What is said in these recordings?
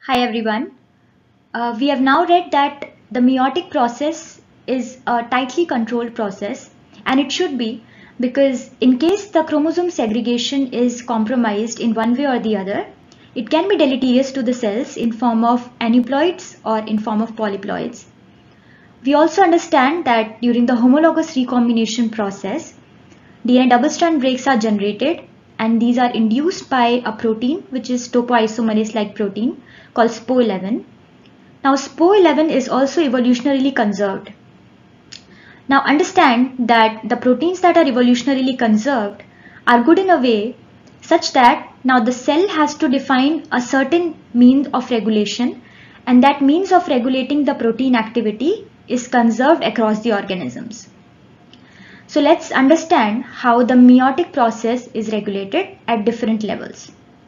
Hi everyone. We have now read that the meiotic process is a tightly controlled process, and it should be, because in case the chromosome segregation is compromised in one way or the other, it can be deleterious to the cells in form of aneuploids or in form of polyploids. We also understand that during the homologous recombination process, DNA double-strand breaks are generated, and these are induced by a protein which is topoisomerase-like protein called SPO11. Now SPO11 is also evolutionarily conserved. Now understand that the proteins that are evolutionarily conserved are good in a way such that now the cell has to define a certain means of regulation, and that means of regulating the protein activity is conserved across the organisms. So let's understand how the meiotic process is regulated at different levels.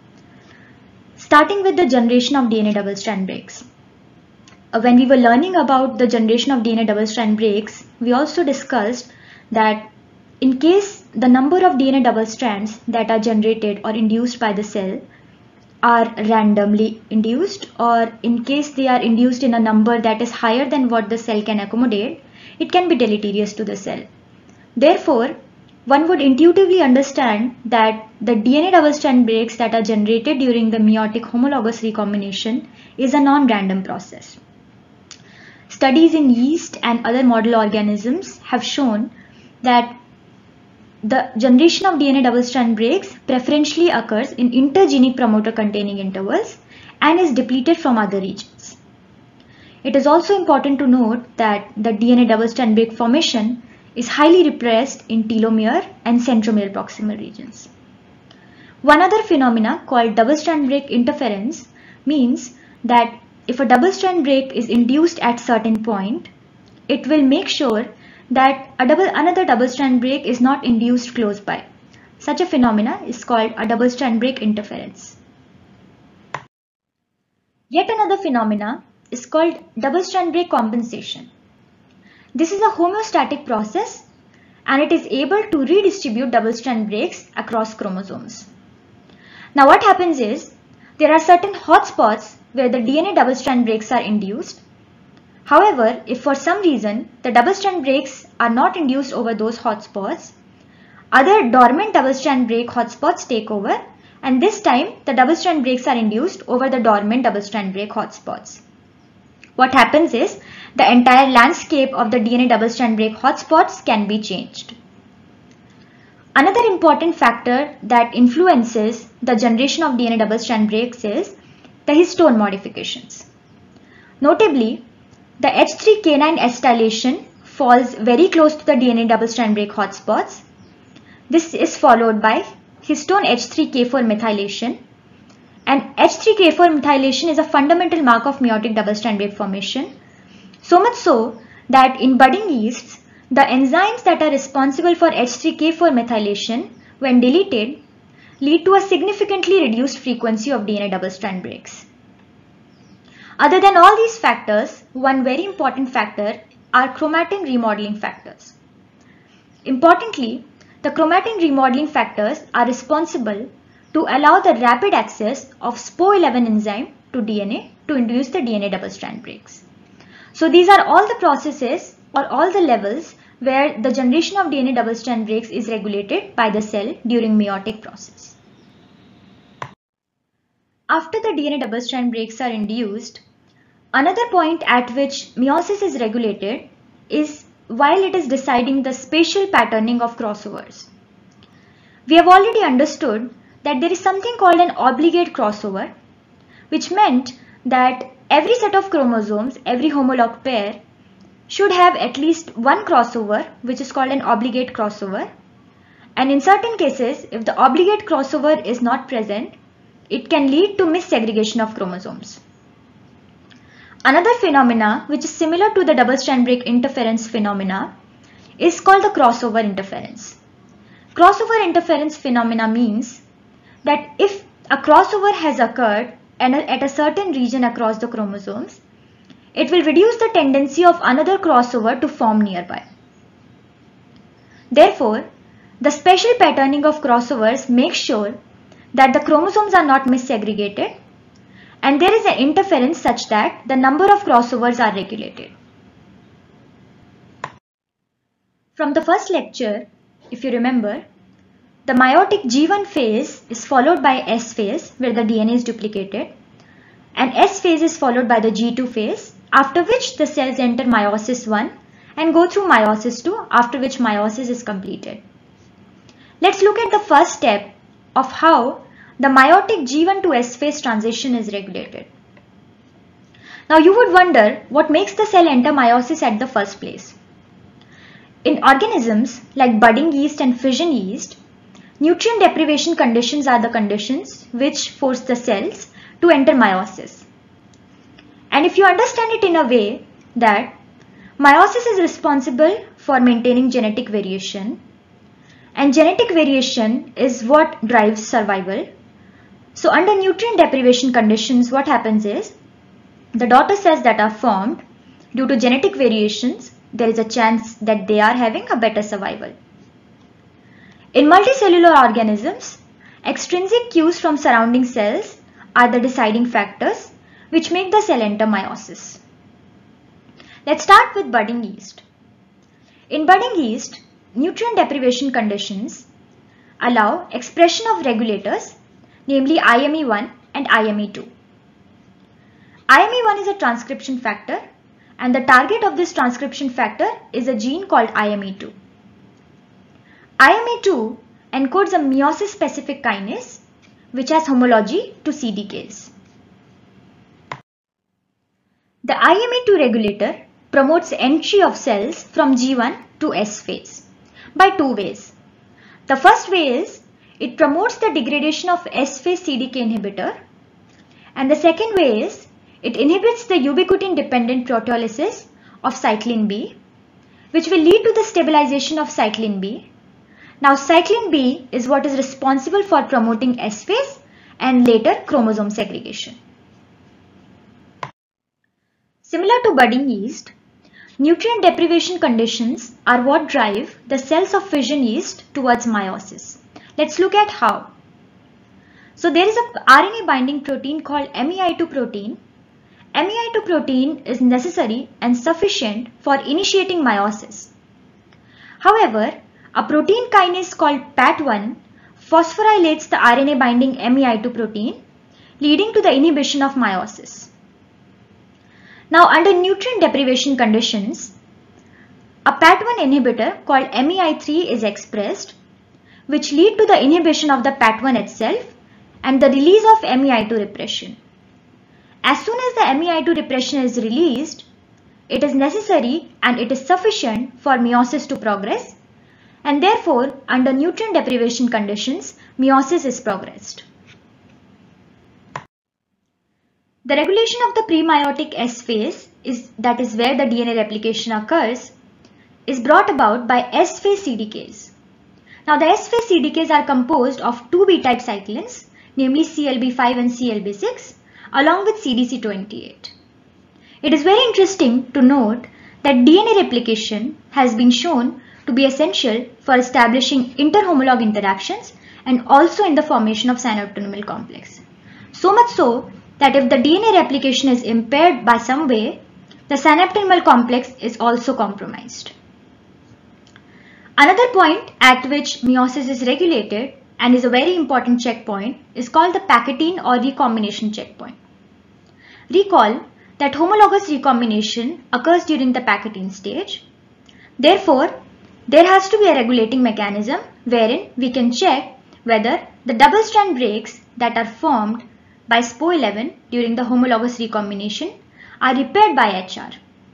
Starting with the generation of DNA double-strand breaks. When we were learning about the generation of DNA double-strand breaks, we also discussed that in case the number of DNA double strands that are generated or induced by the cell are randomly induced, or in case they are induced in a number that is higher than what the cell can accommodate, it can be deleterious to the cell. Therefore, one would intuitively understand that the DNA double-strand breaks that are generated during the meiotic homologous recombination is a non-random process. Studies in yeast and other model organisms have shown that the generation of DNA double-strand breaks preferentially occurs in intergenic promoter containing intervals and is depleted from other regions. It is also important to note that the DNA double-strand break formation is highly repressed in telomere and centromere proximal regions. One other phenomena called double-strand break interference means that if a double-strand break is induced at certain point, it will make sure that another double-strand break is not induced close by. Such a phenomena is called a double-strand break interference. Yet another phenomena is called double-strand break compensation. This is a homeostatic process, and it is able to redistribute double-strand breaks across chromosomes. Now what happens is, there are certain hotspots where the DNA double-strand breaks are induced. However, if for some reason the double-strand breaks are not induced over those hotspots, other dormant double-strand break hotspots take over, and this time the double-strand breaks are induced over the dormant double-strand break hotspots. What happens is, the entire landscape of the DNA double-strand break hotspots can be changed. Another important factor that influences the generation of DNA double-strand breaks is the histone modifications. Notably, the H3K9 acetylation falls very close to the DNA double-strand break hotspots. This is followed by histone H3K4 methylation, and H3K4 methylation is a fundamental mark of meiotic double-strand break formation. So much so that in budding yeasts, the enzymes that are responsible for H3K4 methylation, when deleted, lead to a significantly reduced frequency of DNA double-strand breaks. Other than all these factors, one very important factor are chromatin remodeling factors. Importantly, the chromatin remodeling factors are responsible to allow the rapid access of SPO11 enzyme to DNA to induce the DNA double-strand breaks. So these are all the processes or all the levels where the generation of DNA double-strand breaks is regulated by the cell during meiotic process. After the DNA double-strand breaks are induced, another point at which meiosis is regulated is while it is deciding the spatial patterning of crossovers. We have already understood that there is something called an obligate crossover, which meant that every set of chromosomes, every homolog pair, should have at least one crossover, which is called an obligate crossover. And in certain cases, if the obligate crossover is not present, it can lead to missegregation of chromosomes. Another phenomena which is similar to the double-strand break interference phenomena is called the crossover interference. Crossover interference phenomena means that if a crossover has occurred at a certain region across the chromosomes, it will reduce the tendency of another crossover to form nearby. Therefore, the spatial patterning of crossovers makes sure that the chromosomes are not missegregated, and there is an interference such that the number of crossovers are regulated. From the first lecture, if you remember, the meiotic G1 phase is followed by S phase where the DNA is duplicated, and S phase is followed by the G2 phase, after which the cells enter meiosis 1 and go through meiosis 2, after which meiosis is completed. Let's look at the first step of how the meiotic G1 to S phase transition is regulated. Now you would wonder what makes the cell enter meiosis at the first place. In organisms like budding yeast and fission yeast, nutrient deprivation conditions are the conditions which force the cells to enter meiosis. And if you understand it in a way that meiosis is responsible for maintaining genetic variation, and genetic variation is what drives survival. So under nutrient deprivation conditions, what happens is the daughter cells that are formed due to genetic variations, there is a chance that they are having a better survival. In multicellular organisms, extrinsic cues from surrounding cells are the deciding factors which make the cell enter meiosis. Let's start with budding yeast. In budding yeast, nutrient deprivation conditions allow expression of regulators, namely IME1 and IME2. IME1 is a transcription factor, and the target of this transcription factor is a gene called IME2. IME2 encodes a meiosis-specific kinase which has homology to CDKs. The IME2 regulator promotes entry of cells from G1 to S phase by two ways. The first way is it promotes the degradation of S phase CDK inhibitor, and the second way is it inhibits the ubiquitin-dependent proteolysis of cyclin B, which will lead to the stabilization of cyclin B. Now cyclin B is what is responsible for promoting S phase and later chromosome segregation. Similar to budding yeast, nutrient deprivation conditions are what drive the cells of fission yeast towards meiosis. Let's look at how. So there is a RNA binding protein called MEI2 protein. MEI2 protein is necessary and sufficient for initiating meiosis. However, a protein kinase called PAT1 phosphorylates the RNA binding MEI2 protein, leading to the inhibition of meiosis. Now under nutrient deprivation conditions, a PAT1 inhibitor called MEI3 is expressed, which lead to the inhibition of the PAT1 itself and the release of MEI2 repression. As soon as the MEI2 repression is released, it is necessary and it is sufficient for meiosis to progress, and therefore under nutrient deprivation conditions, meiosis is progressed. The regulation of the premeiotic S phase, that is where the DNA replication occurs, is brought about by S phase CDKs. Now the S phase CDKs are composed of two B-type cyclins, namely CLB5 and CLB6, along with CDC28. It is very interesting to note that DNA replication has been shown to be essential for establishing interhomolog interactions and also in the formation of synaptonemal complex. So much so that if the DNA replication is impaired by some way, the synaptonemal complex is also compromised. Another point at which meiosis is regulated and is a very important checkpoint is called the Packettine or recombination checkpoint. Recall that homologous recombination occurs during the Packettine stage. Therefore, there has to be a regulating mechanism wherein we can check whether the double-strand breaks that are formed by SPO11 during the homologous recombination are repaired by HR.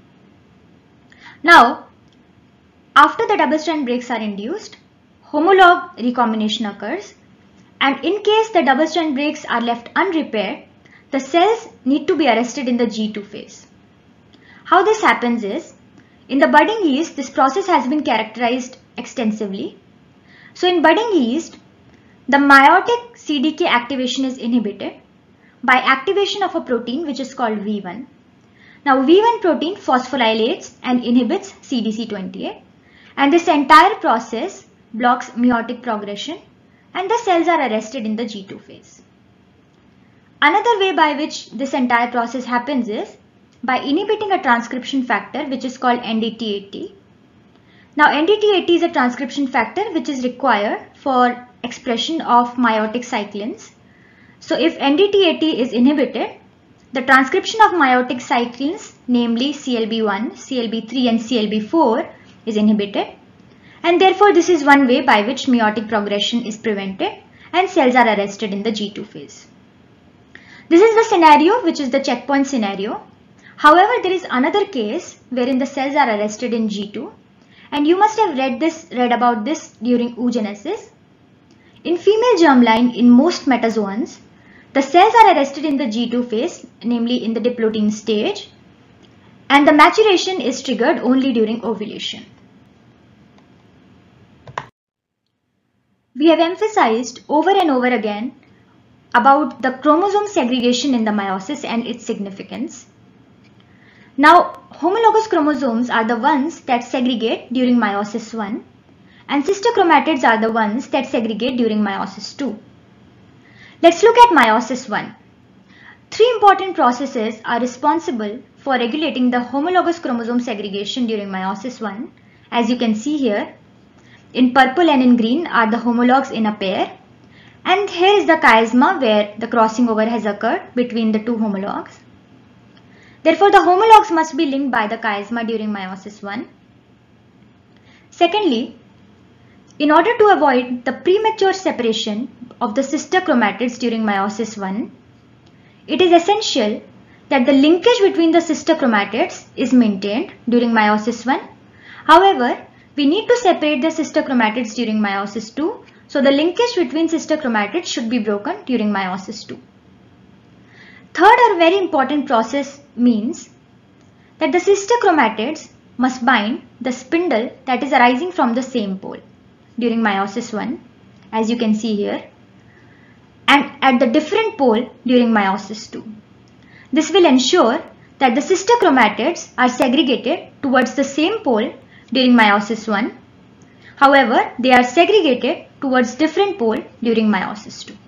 Now, after the double-strand breaks are induced, homolog recombination occurs, and in case the double-strand breaks are left unrepaired, the cells need to be arrested in the G2 phase. How this happens is, in the budding yeast, this process has been characterized extensively. So in budding yeast, the meiotic CDK activation is inhibited by activation of a protein which is called V1. Now V1 protein phosphorylates and inhibits CDC28, and this entire process blocks meiotic progression and the cells are arrested in the G2 phase. Another way by which this entire process happens is by inhibiting a transcription factor which is called NDT80. Now NDT80 is a transcription factor which is required for expression of meiotic cyclins. So if NDT80 is inhibited, the transcription of meiotic cyclins, namely CLB1, CLB3 and CLB4 is inhibited, and therefore this is one way by which meiotic progression is prevented and cells are arrested in the G2 phase. This is the scenario which is the checkpoint scenario. However, there is another case wherein the cells are arrested in G2, and you must have read about this during oogenesis. In female germline, in most metazoans, the cells are arrested in the G2 phase, namely in the diplotin stage, and the maturation is triggered only during ovulation. We have emphasized over and over again about the chromosome segregation in the meiosis and its significance. Now, homologous chromosomes are the ones that segregate during meiosis 1, and sister chromatids are the ones that segregate during meiosis 2. Let's look at meiosis 1. Three important processes are responsible for regulating the homologous chromosome segregation during meiosis 1. As you can see here, in purple and in green are the homologs in a pair, and here is the chiasma where the crossing over has occurred between the two homologs. Therefore, the homologs must be linked by the chiasma during meiosis 1. Secondly, in order to avoid the premature separation of the sister chromatids during meiosis 1, it is essential that the linkage between the sister chromatids is maintained during meiosis 1. However, we need to separate the sister chromatids during meiosis 2, so the linkage between sister chromatids should be broken during meiosis 2. Third or very important process means that the sister chromatids must bind the spindle that is arising from the same pole during meiosis 1, as you can see here, and at the different pole during meiosis 2. This will ensure that the sister chromatids are segregated towards the same pole during meiosis 1. However, they are segregated towards different pole during meiosis 2.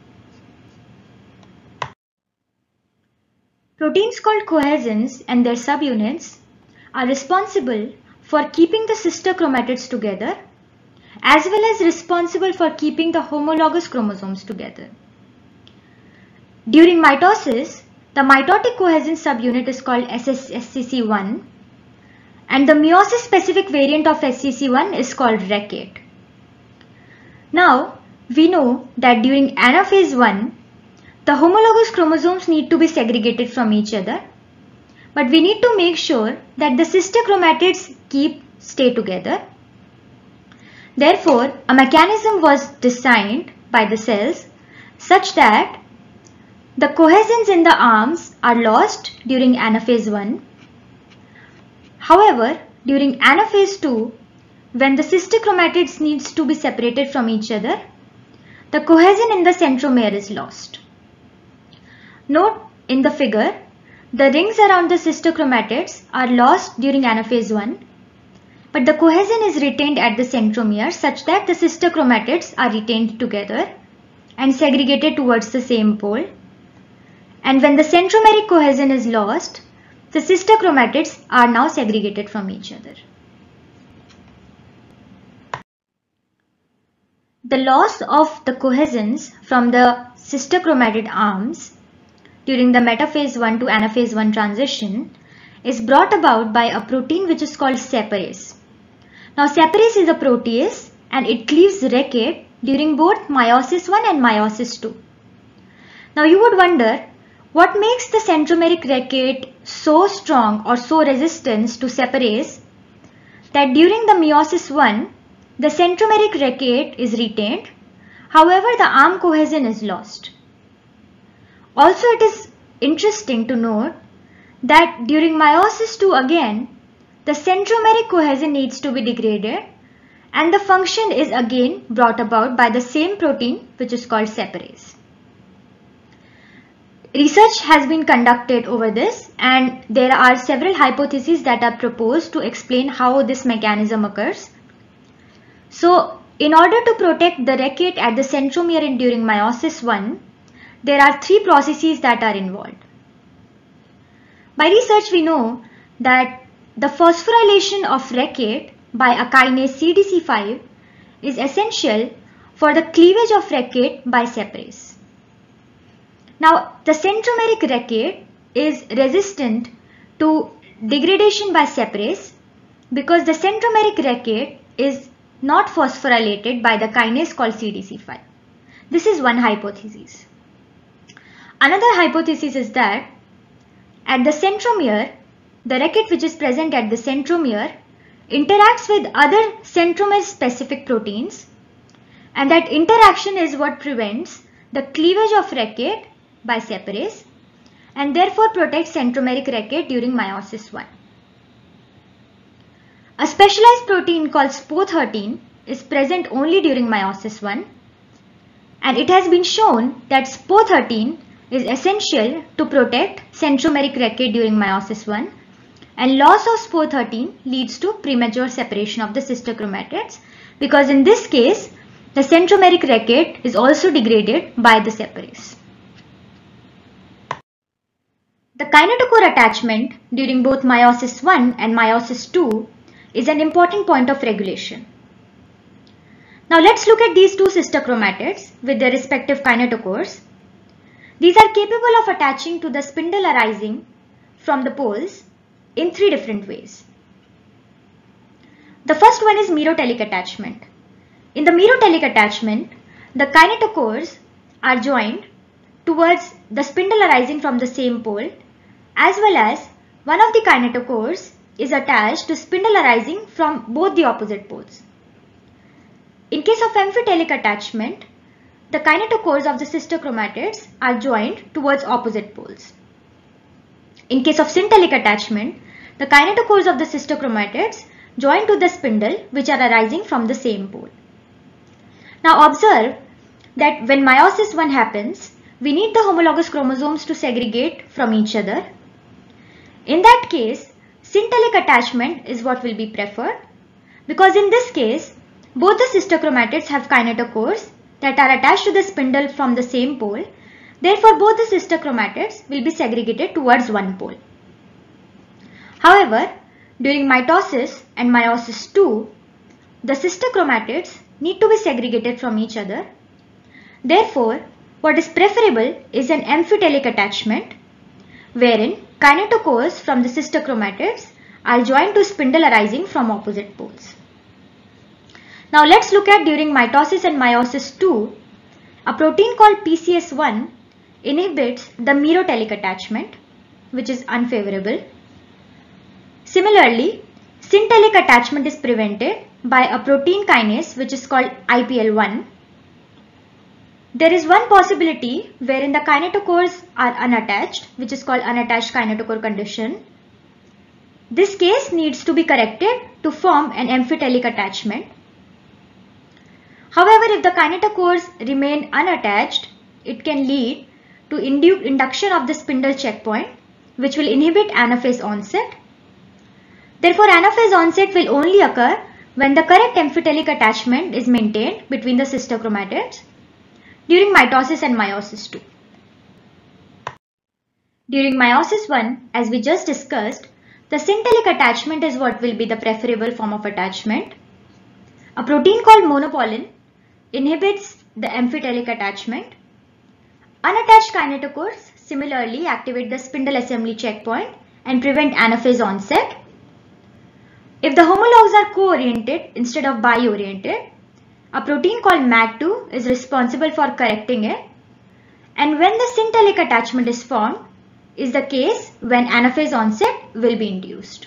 Proteins called cohesins and their subunits are responsible for keeping the sister chromatids together, as well as responsible for keeping the homologous chromosomes together. During mitosis, the mitotic cohesin subunit is called SCC1, and the meiosis specific variant of SCC1 is called REC8. Now, we know that during anaphase 1, the homologous chromosomes need to be segregated from each other, but we need to make sure that the sister chromatids stay together. Therefore, a mechanism was designed by the cells such that the cohesins in the arms are lost during anaphase 1. However, during anaphase 2, when the sister chromatids needs to be separated from each other, the cohesin in the centromere is lost. Note in the figure, the rings around the sister chromatids are lost during anaphase 1, but the cohesin is retained at the centromere such that the sister chromatids are retained together and segregated towards the same pole. And when the centromeric cohesin is lost, the sister chromatids are now segregated from each other. The loss of the cohesins from the sister chromatid arms during the metaphase 1 to anaphase 1 transition is brought about by a protein which is called separase. Now separase is a protease and it cleaves REC8 during both meiosis 1 and meiosis 2. Now you would wonder, what makes the centromeric REC8 so strong or so resistant to separase that during the meiosis 1, the centromeric REC8 is retained, however the arm cohesin is lost. Also, it is interesting to note that during meiosis 2 again, the centromeric cohesin needs to be degraded and the function is again brought about by the same protein which is called separase. Research has been conducted over this and there are several hypotheses that are proposed to explain how this mechanism occurs. So, in order to protect the REC8 at the centromere during meiosis 1, there are three processes that are involved. By research, we know that the phosphorylation of recate by a kinase CDC5 is essential for the cleavage of recate by separase. Now, the centromeric recate is resistant to degradation by separase because the centromeric recate is not phosphorylated by the kinase called CDC5. This is one hypothesis. Another hypothesis is that at the centromere, the recate which is present at the centromere interacts with other centromere specific proteins, and that interaction is what prevents the cleavage of recate by separase and therefore protects centromeric recate during meiosis 1. A specialized protein called SPO13 is present only during meiosis 1, and it has been shown that SPO13 is essential to protect centromeric recate during meiosis 1, and loss of SPO13 leads to premature separation of the sister chromatids because in this case the centromeric recate is also degraded by the separase. The kinetochore attachment during both meiosis 1 and meiosis 2 is an important point of regulation. Now let's look at these two sister chromatids with their respective kinetochores. These are capable of attaching to the spindle arising from the poles in three different ways. The first one is merotelic attachment. In the merotelic attachment, the kinetochores are joined towards the spindle arising from the same pole, as well as one of the kinetochores is attached to spindle arising from both the opposite poles. In case of amphitelic attachment, the kinetochores of the sister chromatids are joined towards opposite poles. In case of syntelic attachment, the kinetochores of the sister chromatids join to the spindle which are arising from the same pole. Now observe that when meiosis 1 happens, we need the homologous chromosomes to segregate from each other. In that case, syntelic attachment is what will be preferred because in this case, both the sister chromatids have kinetochores that are attached to the spindle from the same pole. Therefore, both the sister chromatids will be segregated towards one pole. However, during mitosis and meiosis 2, the sister chromatids need to be segregated from each other. Therefore, what is preferable is an amphitelic attachment wherein kinetochores from the sister chromatids are joined to spindle arising from opposite poles. Now let's look at during mitosis and meiosis 2, a protein called PCS1 inhibits the merotelic attachment, which is unfavorable. Similarly, syntelic attachment is prevented by a protein kinase which is called IPL1. There is one possibility wherein the kinetochores are unattached, which is called unattached kinetochore condition. This case needs to be corrected to form an amphitelic attachment. However, if the kinetochores remain unattached, it can lead to induction of the spindle checkpoint, which will inhibit anaphase onset. Therefore, anaphase onset will only occur when the correct amphitelic attachment is maintained between the sister chromatids during mitosis and meiosis 2. During meiosis 1, as we just discussed, the syntelic attachment is what will be the preferable form of attachment. A protein called monopolin inhibits the amphitelic attachment. Unattached kinetochores similarly activate the spindle assembly checkpoint and prevent anaphase onset. If the homologs are co-oriented instead of bi-oriented, a protein called MAG2 is responsible for correcting it, and when the syntelic attachment is formed is the case when anaphase onset will be induced.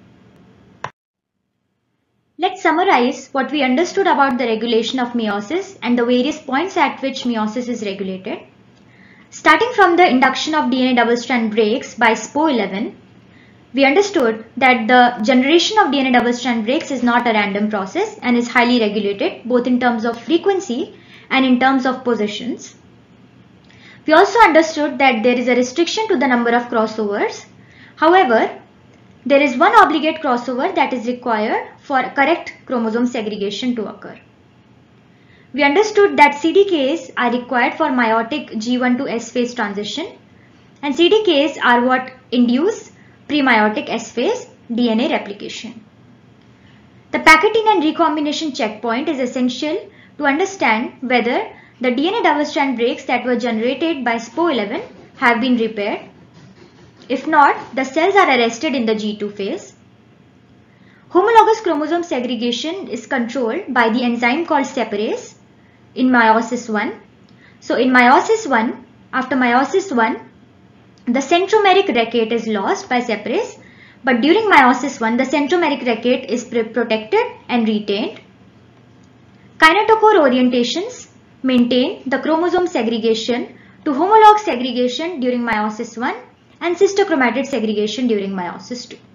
Let's summarize what we understood about the regulation of meiosis and the various points at which meiosis is regulated. Starting from the induction of DNA double-strand breaks by SPO11, we understood that the generation of DNA double-strand breaks is not a random process and is highly regulated both in terms of frequency and in terms of positions. We also understood that there is a restriction to the number of crossovers. However, there is one obligate crossover that is required for correct chromosome segregation to occur. We understood that CDKs are required for meiotic G1 to S phase transition, and CDKs are what induce pre-meiotic S phase DNA replication. The packeting and recombination checkpoint is essential to understand whether the DNA double-strand breaks that were generated by SPO11 have been repaired. If not, the cells are arrested in the G2 phase. Homologous chromosome segregation is controlled by the enzyme called separase in meiosis 1. So in meiosis 1, after meiosis 1, the centromeric record is lost by separase, but during meiosis 1, the centromeric record is protected and retained. Kinetochore orientations maintain the chromosome segregation to homolog segregation during meiosis 1 and cystochromatid segregation during meiosis 2.